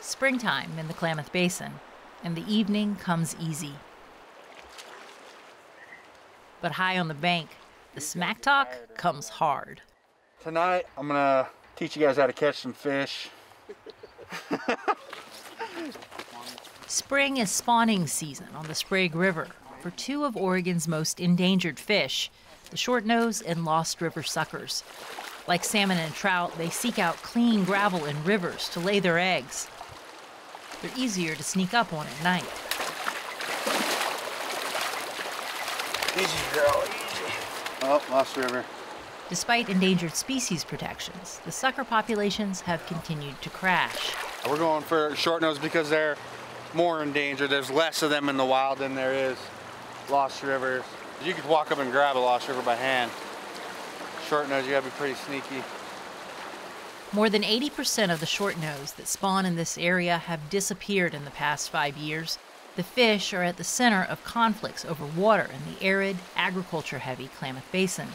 Springtime in the Klamath Basin, and the evening comes easy. But high on the bank, the smack talk comes hard. Tonight, I'm gonna teach you guys how to catch some fish. Spring is spawning season on the Sprague River for two of Oregon's most endangered fish, the short-nosed and Lost River suckers. Like salmon and trout, they seek out clean gravel in rivers to lay their eggs. They're easier to sneak up on at night. Easy, girl, easy. Oh, Lost River. Despite endangered species protections, the sucker populations have continued to crash. We're going for short-nosed because they're more endangered. There's less of them in the wild than there is Lost Rivers. You could walk up and grab a Lost River by hand. Short-nosed, you gotta be pretty sneaky. More than 80% of the short-nosed that spawn in this area have disappeared in the past 5 years. The fish are at the center of conflicts over water in the arid, agriculture-heavy Klamath Basin.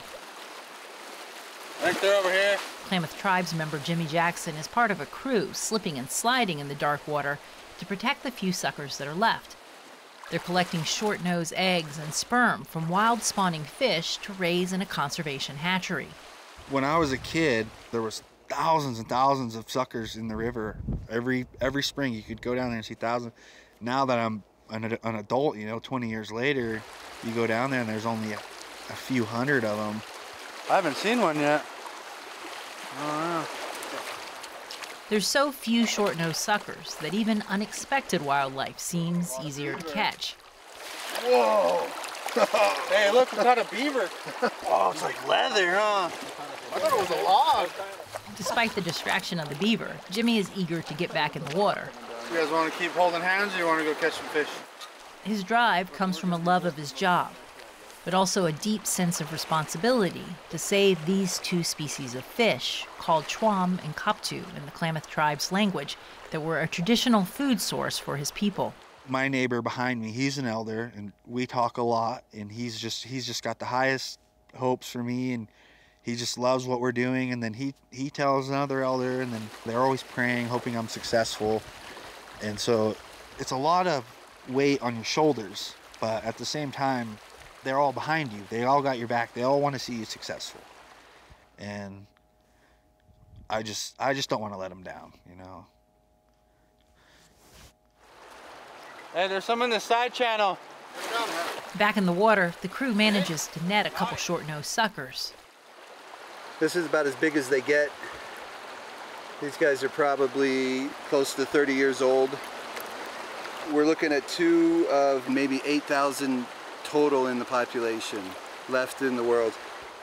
I think they're over here. Klamath Tribes member Jimmy Jackson is part of a crew slipping and sliding in the dark water to protect the few suckers that are left. They're collecting short-nosed eggs and sperm from wild spawning fish to raise in a conservation hatchery. When I was a kid, there was thousands and thousands of suckers in the river. Every spring you could go down there and see thousands. Now that I'm an adult, 20 years later, you go down there and there's only a few hundred of them. I haven't seen one yet. I don't know. There's so few short-nosed suckers that even unexpected wildlife seems easier to catch. Whoa! Hey, look, we caught a beaver. Oh, it's like leather, huh? I thought it was a log. Despite the distraction of the beaver, Jimmy is eager to get back in the water. You guys want to keep holding hands or you want to go catch some fish? His drive comes from a love of his job, but also a deep sense of responsibility to save these two species of fish, called chwam and kaptu in the Klamath Tribes language, that were a traditional food source for his people. My neighbor behind me, he's an elder, and we talk a lot, and he's just got the highest hopes for me, and he just loves what we're doing. And then he tells another elder, and then they're always praying, hoping I'm successful. And so it's a lot of weight on your shoulders, but at the same time, they're all behind you. They all got your back. They all want to see you successful. And I just don't want to let them down, Hey, there's some in the side channel. Back in the water, the crew manages to net a couple short-nosed suckers. This is about as big as they get. These guys are probably close to 30 years old. We're looking at two of maybe 8,000 total in the population left in the world.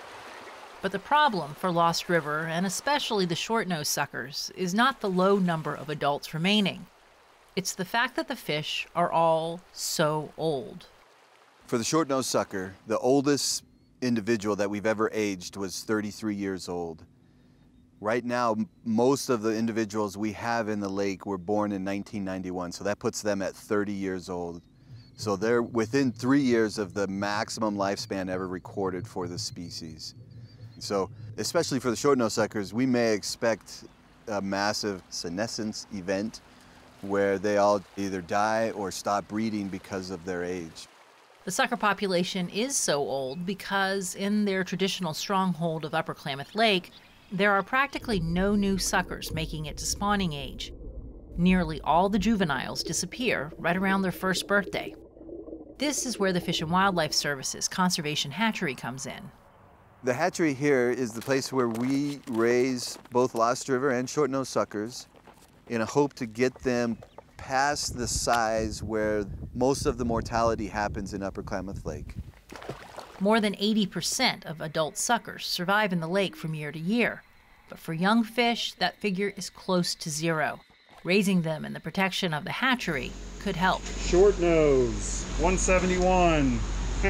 But the problem for Lost River, and especially the short-nosed suckers, is not the low number of adults remaining. It's the fact that the fish are all so old. For the short-nosed sucker, the oldest individual that we've ever aged was 33 years old. Right now, most of the individuals we have in the lake were born in 1991, so that puts them at 30 years old. So they're within 3 years of the maximum lifespan ever recorded for the species. So, especially for the short-nosed suckers, we may expect a massive senescence event where they all either die or stop breeding because of their age. The sucker population is so old because in their traditional stronghold of Upper Klamath Lake, there are practically no new suckers making it to spawning age. Nearly all the juveniles disappear right around their first birthday. This is where the Fish and Wildlife Service's Conservation Hatchery comes in. The hatchery here is the place where we raise both Lost River and short-nosed suckers in a hope to get them past the size where most of the mortality happens in Upper Klamath Lake. More than 80% of adult suckers survive in the lake from year to year. But for young fish, that figure is close to zero. Raising them in the protection of the hatchery could help. Short nose, 171,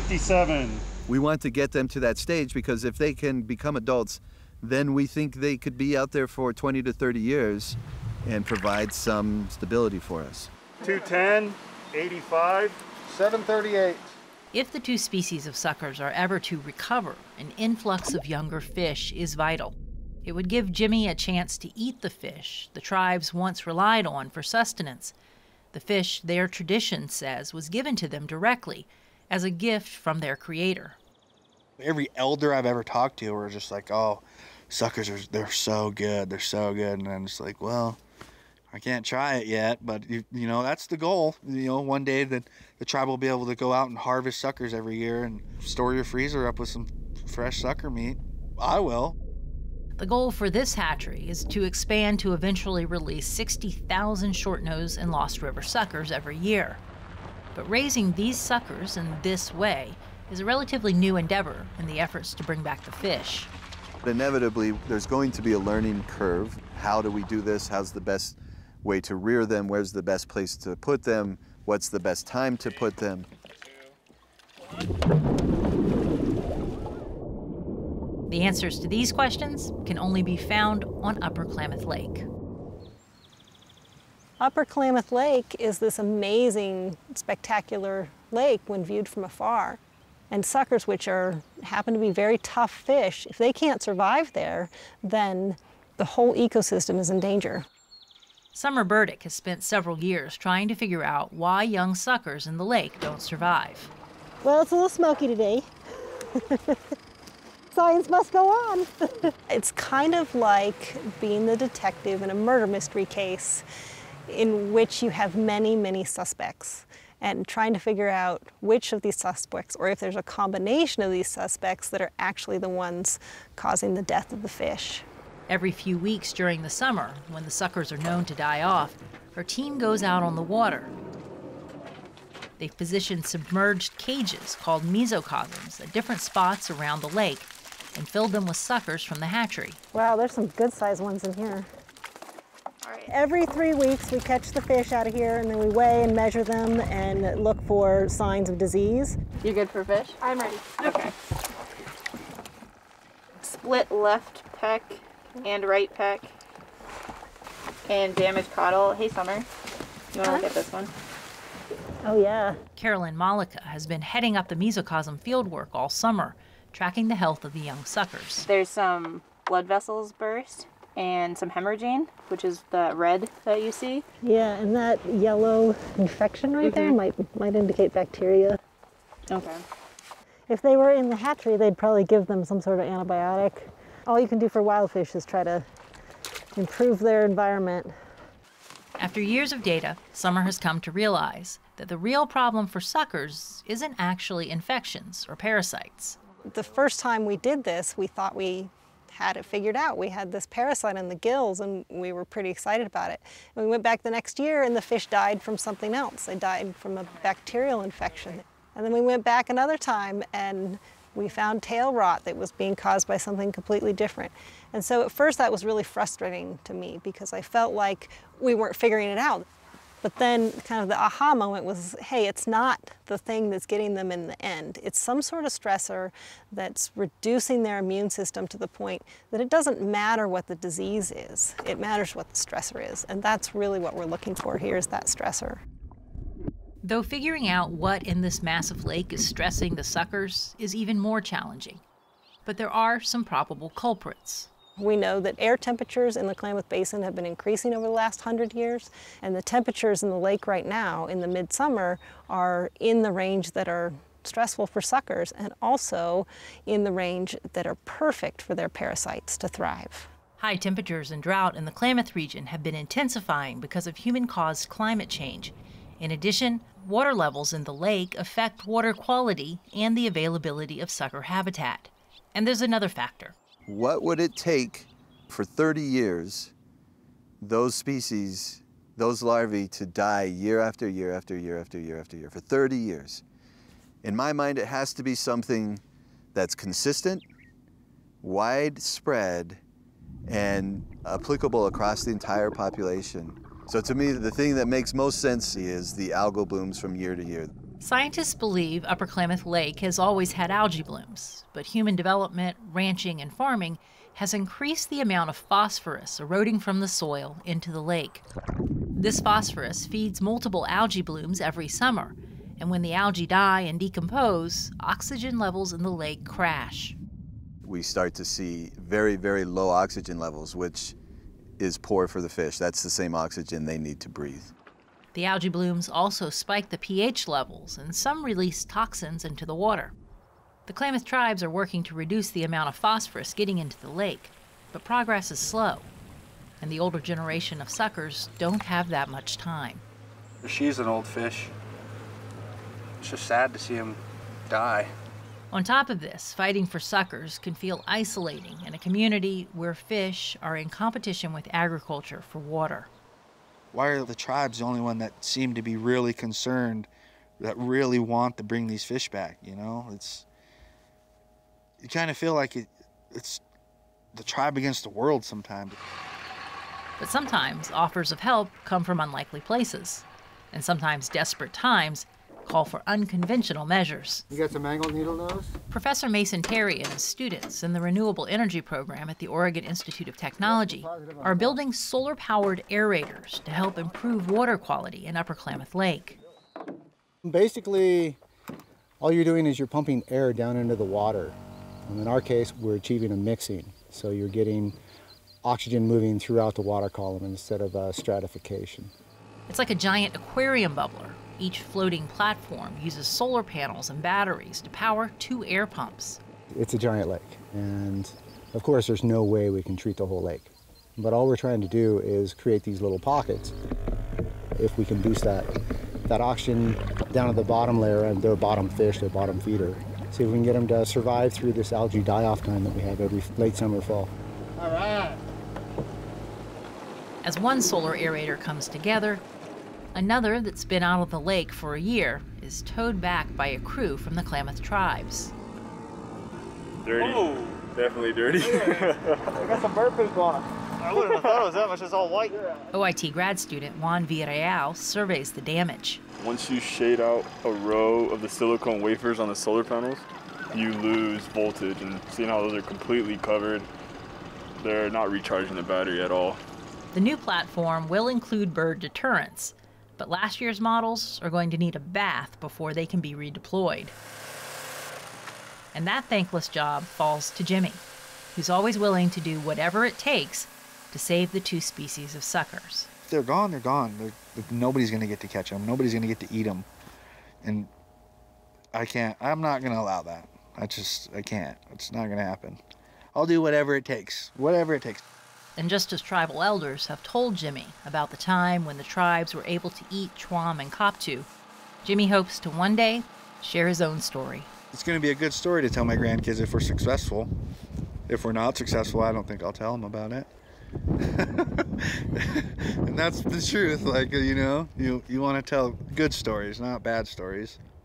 57. We want to get them to that stage because if they can become adults, then we think they could be out there for 20 to 30 years and provide some stability for us. 210, 85, 738. If the two species of suckers are ever to recover, an influx of younger fish is vital. It would give Jimmy a chance to eat the fish the tribes once relied on for sustenance. The fish their tradition says was given to them directly as a gift from their creator. Every elder I've ever talked to were just like, oh, suckers they're so good, they're so good. And I'm just like, well, I can't try it yet, but you know, that's the goal. You know, one day the tribe will be able to go out and harvest suckers every year and store your freezer up with some fresh sucker meat. I will. The goal for this hatchery is to expand to eventually release 60,000 short-nosed and Lost River suckers every year. But raising these suckers in this way is a relatively new endeavor in the efforts to bring back the fish. Inevitably, there's going to be a learning curve. How do we do this? How's the best way to rear them? Where's the best place to put them? What's the best time to put them? The answers to these questions can only be found on Upper Klamath Lake. Upper Klamath Lake is this amazing, spectacular lake when viewed from afar. And suckers, which happen to be very tough fish, if they can't survive there, then the whole ecosystem is in danger. Summer Burdick has spent several years trying to figure out why young suckers in the lake don't survive. Well, it's a little smoky today. Science must go on. It's kind of like being the detective in a murder mystery case in which you have many, many suspects and trying to figure out which of these suspects, or if there's a combination of these suspects, that are actually the ones causing the death of the fish. Every few weeks during the summer, when the suckers are known to die off, her team goes out on the water. They've positioned submerged cages called mesocosms at different spots around the lake and filled them with suckers from the hatchery. Wow, there's some good-sized ones in here. Every 3 weeks we catch the fish out of here and then we weigh and measure them and look for signs of disease. You good for fish? I'm ready. Okay. Split left pec and right pec and damaged caudal. Hey, Summer, you want to look at this one? Oh, yeah. Carolyn Malika has been heading up the mesocosm fieldwork all summer, tracking the health of the young suckers. There's some blood vessels burst and some hemorrhaging, which is the red that you see. Yeah, and that yellow infection right there might indicate bacteria. Okay. If they were in the hatchery, they'd probably give them some sort of antibiotic. All you can do for wild fish is try to improve their environment. After years of data, Summer has come to realize that the real problem for suckers isn't actually infections or parasites. The first time we did this, we thought we had it figured out. We had this parasite in the gills and we were pretty excited about it. And we went back the next year and the fish died from something else. They died from a bacterial infection. And then we went back another time and we found tail rot that was being caused by something completely different. And so at first that was really frustrating to me because I felt like we weren't figuring it out. But then kind of the aha moment was, hey, it's not the thing that's getting them in the end. It's some sort of stressor that's reducing their immune system to the point that it doesn't matter what the disease is. It matters what the stressor is. And that's really what we're looking for here, is that stressor. Though figuring out what in this massive lake is stressing the suckers is even more challenging. But there are some probable culprits. We know that air temperatures in the Klamath Basin have been increasing over the last 100 years, and the temperatures in the lake right now in the midsummer are in the range that are stressful for suckers and also in the range that are perfect for their parasites to thrive. High temperatures and drought in the Klamath region have been intensifying because of human-caused climate change. In addition, water levels in the lake affect water quality and the availability of sucker habitat. And there's another factor. What would it take for 30 years, those species, those larvae, to die year after year after year after year after year, for 30 years? In my mind, it has to be something that's consistent, widespread, and applicable across the entire population. So to me, the thing that makes most sense is the algal blooms from year to year. Scientists believe Upper Klamath Lake has always had algae blooms, but human development, ranching, and farming has increased the amount of phosphorus eroding from the soil into the lake. This phosphorus feeds multiple algae blooms every summer, and when the algae die and decompose, oxygen levels in the lake crash. we start to see very, very low oxygen levels, which is poor for the fish. That's the same oxygen they need to breathe. The algae blooms also spike the pH levels, and some release toxins into the water. The Klamath tribes are working to reduce the amount of phosphorus getting into the lake, but progress is slow, and the older generation of suckers don't have that much time. She's an old fish. It's just sad to see him die. On top of this, fighting for suckers can feel isolating in a community where fish are in competition with agriculture for water. Why are the tribes the only one that seem to be really concerned, that really want to bring these fish back, you know? You kind of feel like it's the tribe against the world sometimes. But sometimes offers of help come from unlikely places, and sometimes desperate times call for unconventional measures. You got some angled needle nose? Professor Mason Terry and his students in the Renewable Energy Program at the Oregon Institute of Technology are building solar-powered aerators to help improve water quality in Upper Klamath Lake. Basically, all you're doing is you're pumping air down into the water. And in our case, we're achieving a mixing. So you're getting oxygen moving throughout the water column instead of stratification. It's like a giant aquarium bubbler. Each floating platform uses solar panels and batteries to power 2 air pumps. It's a giant lake, and of course there's no way we can treat the whole lake. But all we're trying to do is create these little pockets. If we can boost that oxygen down to the bottom layer and their bottom fish, their bottom feeder, see if we can get them to survive through this algae die-off time that we have every late summer, fall. All right. As one solar aerator comes together, another that's been out of the lake for a year is towed back by a crew from the Klamath Tribes. Dirty. Whoa. Definitely dirty. I got some bird poop on it. I wouldn't have thought it was that much. It's all white. OIT grad student Juan Villarreal surveys the damage. Once you shade out a row of the silicone wafers on the solar panels, you lose voltage, and seeing how those are completely covered, they're not recharging the battery at all. The new platform will include bird deterrents, but last year's models are going to need a bath before they can be redeployed. And that thankless job falls to Jimmy, who's always willing to do whatever it takes to save the 2 species of suckers. If they're gone, they're gone. Nobody's going to get to catch them. Nobody's going to get to eat them. And I'm not going to allow that. I can't. It's not going to happen. I'll do whatever it takes. Whatever it takes. And just as tribal elders have told Jimmy about the time when the tribes were able to eat Chwam and Koptu, Jimmy hopes to one day share his own story. It's going to be a good story to tell my grandkids if we're successful. If we're not successful, I don't think I'll tell them about it. And that's the truth. Like, you know, you want to tell good stories, not bad stories.